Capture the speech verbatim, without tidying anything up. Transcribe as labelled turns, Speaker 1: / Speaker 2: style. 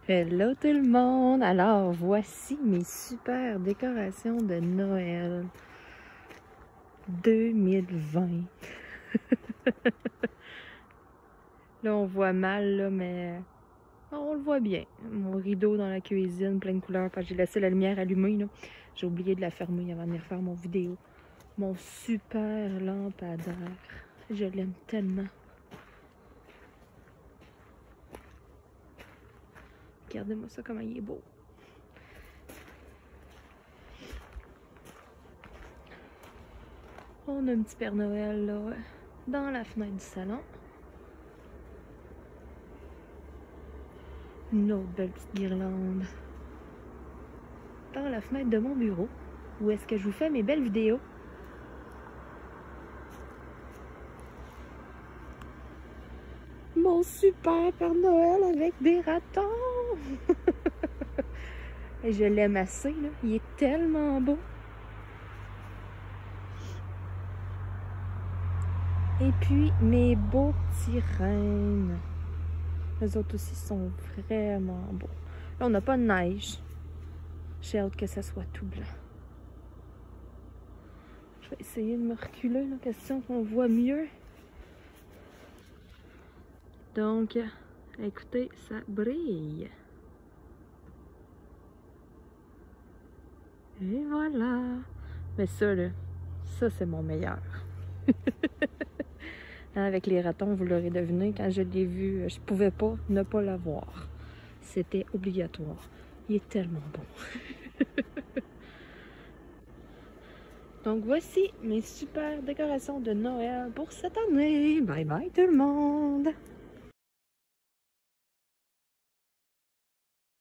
Speaker 1: Hello tout le monde! Alors, voici mes super décorations de Noël deux mille vingt. Là, on voit mal, là, mais on le voit bien. Mon rideau dans la cuisine, plein de couleurs, parce que j'ai laissé la lumière allumée, là. J'ai oublié de la fermer avant de venir faire mon vidéo. Mon super lampadaire. Je l'aime tellement. Regardez-moi ça, comment il est beau. On a un petit Père Noël, là, dans la fenêtre du salon. Une autre belle petite guirlande dans la fenêtre de mon bureau, où est-ce que je vous fais mes belles vidéos. Mon super Père Noël avec des ratons. Et je l'aime assez, là. Il est tellement beau. Et puis, mes beaux petits rennes. Les autres aussi sont vraiment beaux. Là, on n'a pas de neige. J'ai hâte que ça soit tout blanc. Je vais essayer de me reculer, la question qu'on voit mieux. Donc, écoutez, ça brille. Et voilà. Mais ça, là, ça, c'est mon meilleur. Avec les ratons, vous l'aurez deviné, quand je l'ai vu, je pouvais pas ne pas l'avoir. C'était obligatoire. Il est tellement bon. Donc voici mes super décorations de Noël pour cette année. Bye bye tout le monde!